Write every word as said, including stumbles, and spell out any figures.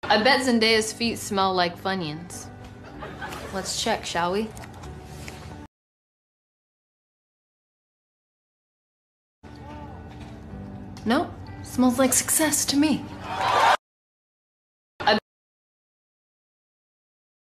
I bet Zendaya's feet smell like Funyuns. Let's check, shall we? Nope, smells like success to me.